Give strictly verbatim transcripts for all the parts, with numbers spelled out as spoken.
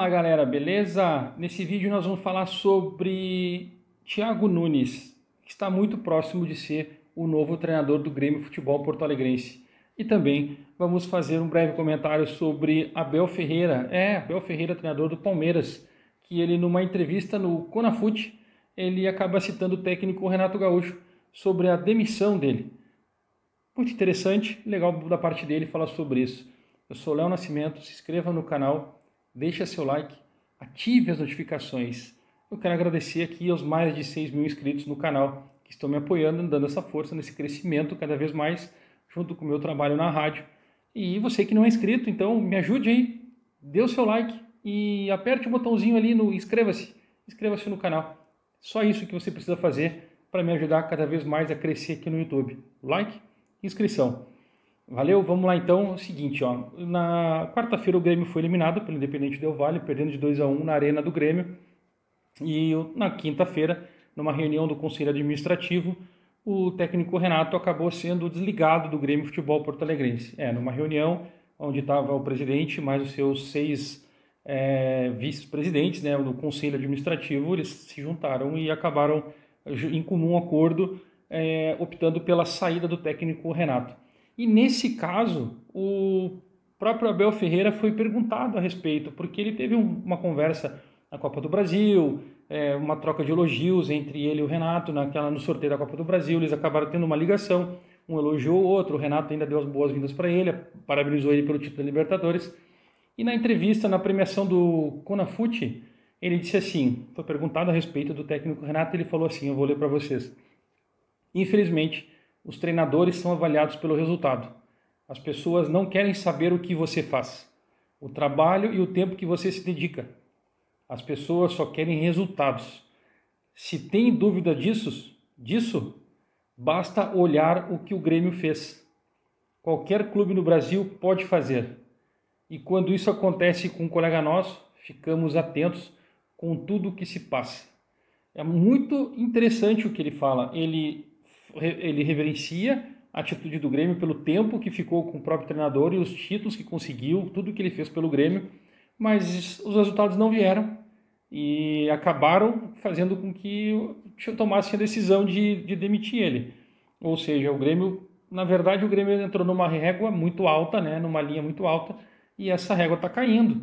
Fala galera, beleza? Nesse vídeo nós vamos falar sobre Thiago Nunes, que está muito próximo de ser o novo treinador do Grêmio Futebol Porto Alegrense. E também vamos fazer um breve comentário sobre Abel Ferreira, é, Abel Ferreira, treinador do Palmeiras, que ele numa entrevista no Conafute, ele acaba citando o técnico Renato Gaúcho sobre a demissão dele. Muito interessante, legal da parte dele falar sobre isso. Eu sou Léo Nascimento, se inscreva no canal, deixa seu like, ative as notificações. Eu quero agradecer aqui aos mais de seis mil inscritos no canal que estão me apoiando, dando essa força nesse crescimento cada vez mais, junto com o meu trabalho na rádio. E você que não é inscrito, então me ajude aí, dê o seu like e aperte o botãozinho ali no inscreva-se, inscreva-se no canal. Só isso que você precisa fazer para me ajudar cada vez mais a crescer aqui no YouTube. Like e inscrição. Valeu, vamos lá então. É o seguinte, ó, na quarta-feira o Grêmio foi eliminado pelo Independente Del Valle, perdendo de dois a um na Arena do Grêmio. E na quinta-feira, numa reunião do Conselho Administrativo, o técnico Renato acabou sendo desligado do Grêmio Futebol Porto Alegrense. É, numa reunião onde estava o presidente mais os seus seis é, vice-presidentes, né, do Conselho Administrativo, eles se juntaram e acabaram em comum acordo é, optando pela saída do técnico Renato. E nesse caso, o próprio Abel Ferreira foi perguntado a respeito, porque ele teve um, uma conversa na Copa do Brasil, é, uma troca de elogios entre ele e o Renato, naquela, no sorteio da Copa do Brasil, eles acabaram tendo uma ligação, um elogiou o outro, o Renato ainda deu as boas-vindas para ele, parabenizou ele pelo título da Libertadores, e na entrevista, na premiação do Conafute, ele disse assim, foi perguntado a respeito do técnico Renato, ele falou assim, eu vou ler para vocês. Infelizmente, os treinadores são avaliados pelo resultado. As pessoas não querem saber o que você faz, o trabalho e o tempo que você se dedica. As pessoas só querem resultados. Se tem dúvida disso, disso, basta olhar o que o Grêmio fez. Qualquer clube no Brasil pode fazer. E quando isso acontece com um colega nosso, ficamos atentos com tudo o que se passa. É muito interessante o que ele fala. Ele ele reverencia a atitude do Grêmio pelo tempo que ficou com o próprio treinador e os títulos que conseguiu, tudo que ele fez pelo Grêmio, mas os resultados não vieram e acabaram fazendo com que tomasse a decisão de, de demitir ele. Ou seja, o Grêmio, na verdade, o Grêmio entrou numa régua muito alta, né, numa linha muito alta, e essa régua está caindo.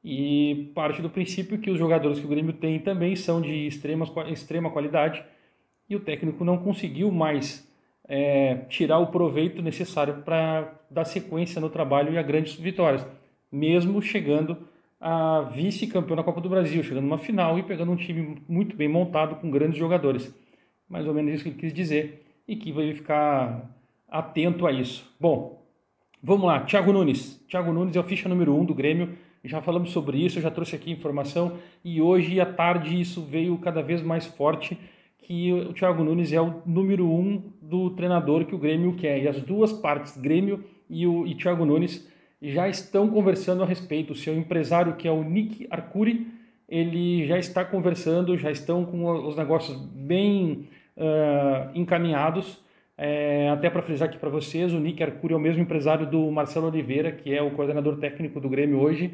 E parte do princípio que os jogadores que o Grêmio tem também são de extrema, extrema qualidade, e o técnico não conseguiu mais é, tirar o proveito necessário para dar sequência no trabalho e a grandes vitórias, mesmo chegando a vice-campeão da Copa do Brasil, chegando numa final e pegando um time muito bem montado com grandes jogadores. Mais ou menos isso que ele quis dizer e que vai ficar atento a isso. Bom, vamos lá, Thiago Nunes. Thiago Nunes é o ficha número um do Grêmio, já falamos sobre isso, eu já trouxe aqui informação e hoje à tarde isso veio cada vez mais forte, que o Thiago Nunes é o número um do treinador que o Grêmio quer. E as duas partes, Grêmio e o e Thiago Nunes, já estão conversando a respeito. O seu empresário, que é o Nick Arcuri, ele já está conversando, já estão com os negócios bem uh, encaminhados. É, até para frisar aqui para vocês, o Nick Arcuri é o mesmo empresário do Marcelo Oliveira, que é o coordenador técnico do Grêmio hoje.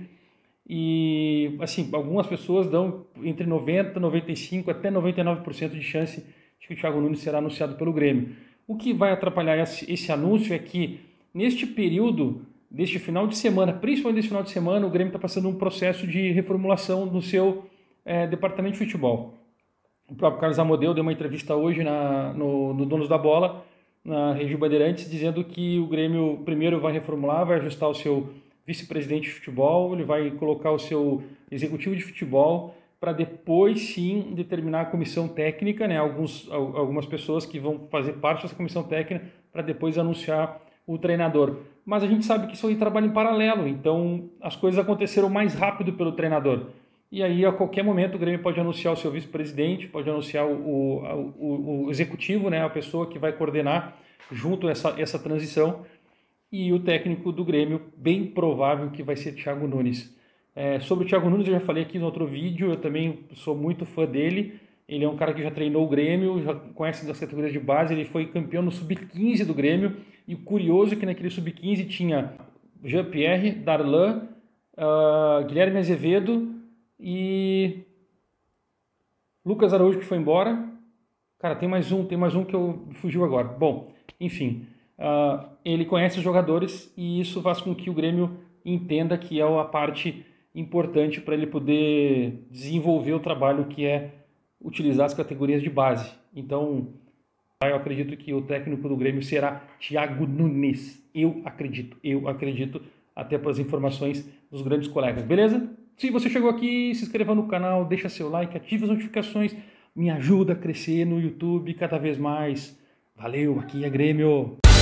E, assim, algumas pessoas dão entre noventa por cento, noventa e cinco por cento, até noventa e nove por cento de chance de que o Thiago Nunes será anunciado pelo Grêmio. O que vai atrapalhar esse, esse anúncio é que, neste período, deste final de semana, principalmente nesse final de semana, o Grêmio está passando um processo de reformulação no seu é, departamento de futebol. O próprio Carlos Amodeu deu uma entrevista hoje na, no, no Donos da Bola, na Rede Bandeirantes, dizendo que o Grêmio primeiro vai reformular, vai ajustar o seu vice-presidente de futebol, ele vai colocar o seu executivo de futebol para depois sim determinar a comissão técnica, né? Alguns, algumas pessoas que vão fazer parte dessa comissão técnica para depois anunciar o treinador. Mas a gente sabe que isso aí trabalha em paralelo, então as coisas aconteceram mais rápido pelo treinador. E aí a qualquer momento o Grêmio pode anunciar o seu vice-presidente, pode anunciar o, o, o executivo, né? A pessoa que vai coordenar junto essa, essa transição. E o técnico do Grêmio, bem provável que vai ser Thiago Nunes. É, sobre o Thiago Nunes eu já falei aqui no outro vídeo, eu também sou muito fã dele. Ele é um cara que já treinou o Grêmio, já conhece das categorias de base, ele foi campeão no sub quinze do Grêmio. E o curioso é que naquele sub quinze tinha Jean-Pierre, Darlan, uh, Guilherme Azevedo, e Lucas Araújo, que foi embora. Cara, tem mais um, tem mais um que eu fugiu agora. Bom, enfim, uh, ele conhece os jogadores e isso faz com que o Grêmio entenda que é a parte importante para ele poder desenvolver o trabalho que é utilizar as categorias de base. Então, eu acredito que o técnico do Grêmio será Thiago Nunes. Eu acredito, eu acredito, até pelas informações dos grandes colegas. Beleza? Se você chegou aqui, se inscreva no canal, deixa seu like, ative as notificações, me ajuda a crescer no YouTube cada vez mais. Valeu, aqui é Grêmio!